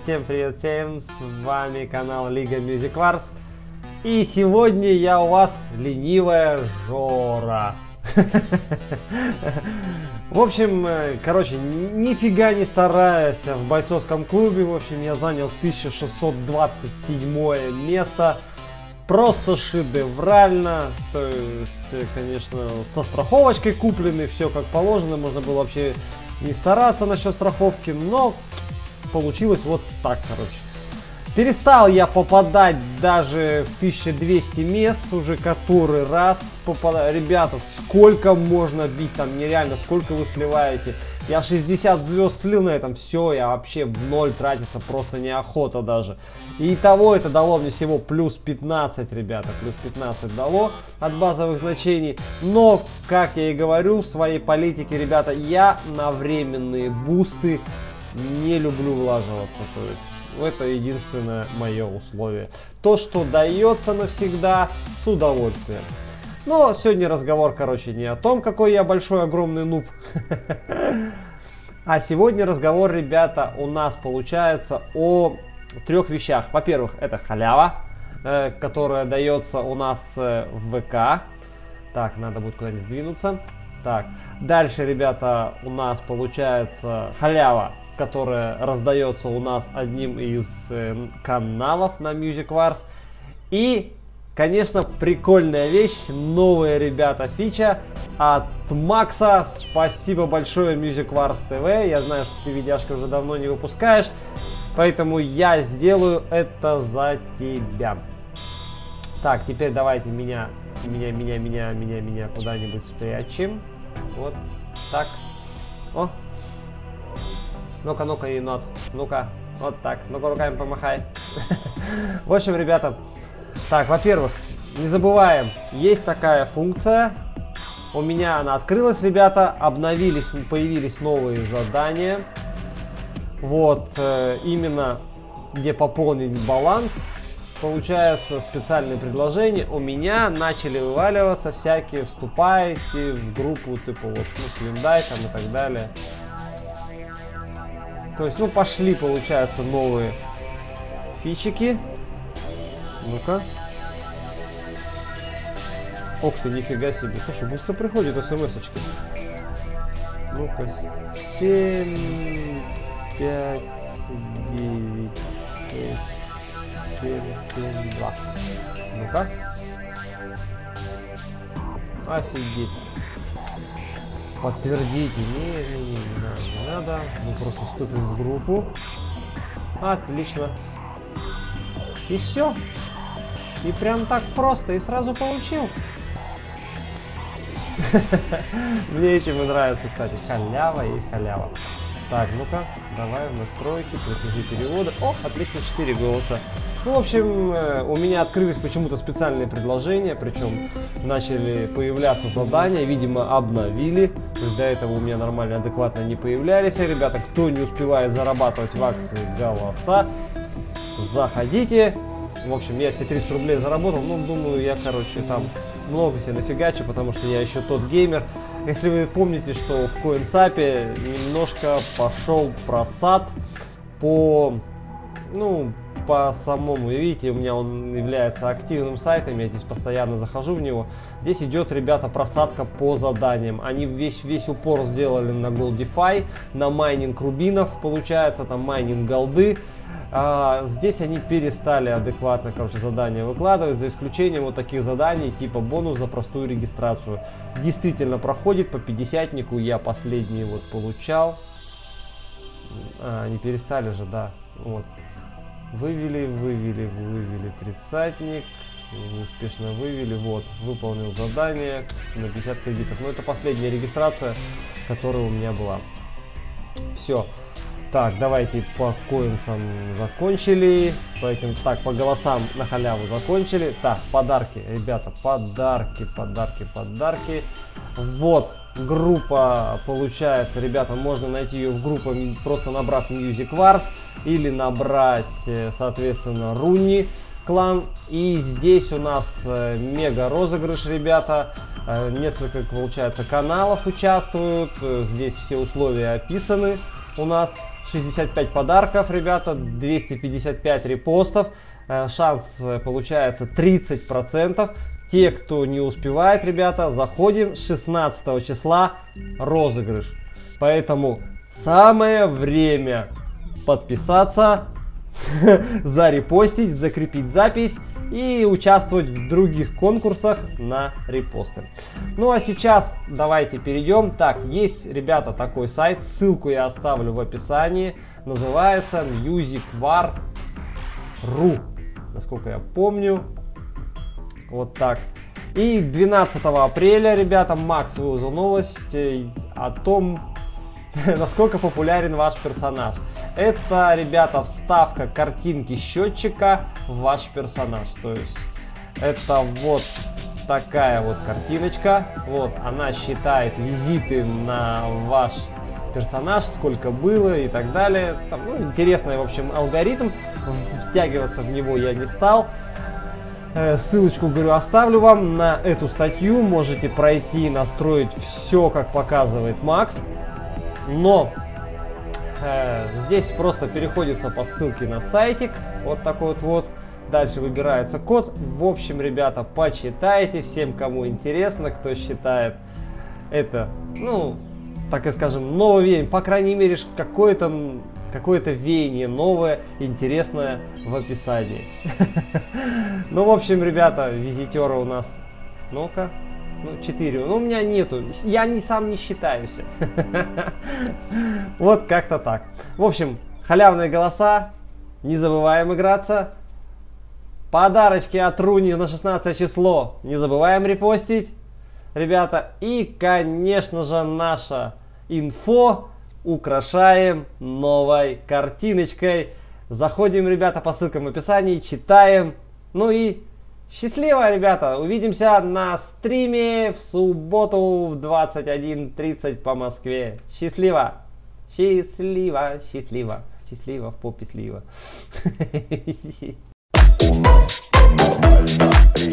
всем с вами канал Лига Music Wars. И сегодня я у вас ленивая Жора. В общем, короче, нифига не стараясь в бойцовском клубе, в общем, я занял 1627 место. Просто шедеврально, то есть, конечно, со страховочкой куплены, все как положено, можно было вообще не стараться насчет страховки, но получилось вот так, короче. Перестал я попадать даже в 1200 мест, уже который раз попадаю. Ребята, сколько можно бить там, нереально, сколько вы сливаете. Я 60 звезд слил на этом, все, я вообще в ноль тратиться просто неохота даже. И того это дало мне всего плюс 15, ребята, плюс 15 дало от базовых значений. Но, как я и говорю в своей политике, ребята, я на временные бусты не люблю влаживаться, то есть. Это единственное мое условие. То, что дается навсегда, с удовольствием. Но сегодня разговор, короче, не о том, какой я большой, огромный нуб. А сегодня разговор, ребята, у нас получается о трех вещах. Во-первых, это халява, которая дается у нас в ВК. Так, надо будет куда-нибудь сдвинуться. Так, дальше, ребята, у нас получается халява, которая раздается у нас одним из каналов на Music Wars. И, конечно, прикольная вещь, новая, ребята, фича от Макса. Спасибо большое, Music Wars TV. Я знаю, что ты видяшки уже давно не выпускаешь, поэтому я сделаю это за тебя. Так, теперь давайте меня куда-нибудь спрячем. Вот так. О. Ну-ка, ну-ка, енот. Ну-ка, вот так. Ну-ка, руками помахай. В общем, ребята, так, во-первых, не забываем, есть такая функция. У меня она открылась, ребята, обновились, появились новые задания. Вот, именно где пополнить баланс. Получается, специальные предложения. У меня начали вываливаться всякие, вступайте в группу, типа вот, ну, Клиндай там и так далее. То есть, ну, пошли, получается, новые фичики. Ну-ка. Ох ты, нифига себе. Слушай, быстро приходят смс-очки. Ну-ка, 7, 5, 9, 6, 7, 7, 2. Ну-ка. Офигеть. Подтвердите. Не надо. Мы просто вступим в группу. Отлично. И все. И прям так просто. И сразу получил. Мне этим и нравится, кстати. Халява есть халява. Так, ну-ка. Давай в настройки. Платежи перевода. О, отлично, 4 голоса. Ну, в общем, у меня открылись почему-то специальные предложения, причем начали появляться задания, видимо, обновили. То есть до этого у меня нормально, адекватно не появлялись. Ребята, кто не успевает зарабатывать в акции голоса, заходите. В общем, я себе 30 рублей заработал, ну, думаю, я, короче, там много себе нафигачу, потому что я еще тот геймер. Если вы помните, что в CoinSap немножко пошел просад по, ну, по самому, видите, у меня он является активным сайтом, я здесь постоянно захожу в него. Здесь идет, ребята, просадка по заданиям. Они весь упор сделали на Goldify, на майнинг рубинов, получается, там майнинг голды. Здесь они перестали адекватно, короче, задания выкладывать, за исключением вот таких заданий, типа бонус за простую регистрацию. Действительно проходит по 50-нику, я последний вот получал. Они перестали же, да, вот. Вывели тридцатник, успешно вывели, вот, выполнил задание на 50 кредитов. Но это последняя регистрация, которая у меня была. Все. Так, давайте по коинсам закончили, по этим, так, по голосам на халяву закончили. Так, подарки, ребята, подарки. Вот, группа, получается, ребята, можно найти ее в группе, просто набрав Music Wars или набрать, соответственно, Руни клан. И здесь у нас мега розыгрыш, ребята. Несколько, получается, каналов участвуют. Здесь все условия описаны у нас. 65 подарков, ребята, 255 репостов. Шанс получается 30%. Те, кто не успевает, ребята, заходим 16 числа розыгрыш. Поэтому самое время подписаться, зарепостить, закрепить запись и участвовать в других конкурсах на репосты. Ну а сейчас давайте перейдем. Так, есть, ребята, такой сайт, ссылку я оставлю в описании. Называется musicwar.ru, насколько я помню. Вот так. И 12 апреля, ребята, Макс выложил новость о том, насколько популярен ваш персонаж. Это, ребята, вставка картинки счетчика в ваш персонаж. То есть это вот такая вот картиночка. Вот она считает визиты на ваш персонаж, сколько было и так далее. Там, ну, интересный, в общем, алгоритм. Втягиваться в него я не стал. Ссылочку, говорю, оставлю вам на эту статью. Можете пройти, настроить все, как показывает Макс. Но здесь просто переходится по ссылке на сайтик. Вот такой вот. Дальше выбирается код. В общем, ребята, почитайте. Всем, кому интересно, кто считает это, ну, так и скажем, новое веяние. По крайней мере, какое-то веяние новое, интересное в описании. Ну, в общем, ребята, визитера у нас, ну-ка, ну, 4. Ну, у меня нету, я сам не считаюсь. Вот как-то так. В общем, халявные голоса, не забываем играться. Подарочки от Руни на 16 число, не забываем репостить, ребята. И, конечно же, наша инфо украшаем новой картиночкой. Заходим, ребята, по ссылкам в описании, читаем. Ну и счастливо, ребята. Увидимся на стриме в субботу в 21:30 по Москве. Счастливо. Счастливо, счастливо. Счастливо в попе слива.